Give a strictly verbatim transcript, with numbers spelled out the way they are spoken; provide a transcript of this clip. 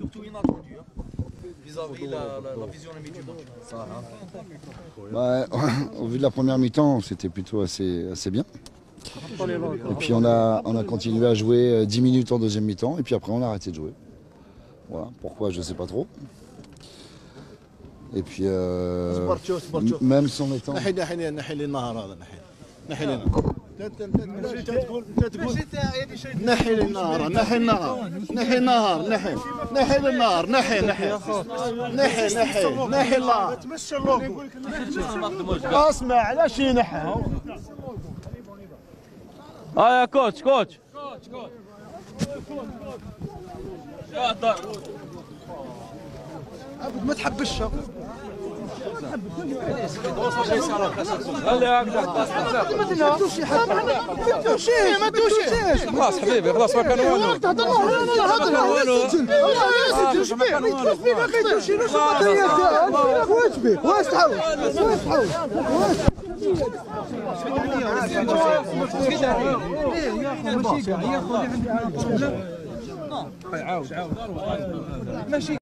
surtout inattendu vis-à-vis la, la, la physionomie du match. Bah, au vu de la première mi-temps, c'était plutôt assez, assez bien. Et puis on a, on a continué à jouer dix minutes en deuxième mi-temps et puis après on a arrêté de jouer. Voilà, pourquoi je ne sais pas trop. Et puis euh, même sans étant... نحي النار نحي النار نحي النار نحي نحي النار نحي نحي نحي نحي نحي الله تمشي اللوغو اسمع علاش ينحى اه يا كوتش كوتش عبد ما تحبش خلي هكذا ما تمشي حتى ما تمشيش ما تمشيش خلاص حبيبي خلاص ما كان والو ما كان والو واش بك واش تحاول واش تحاول واش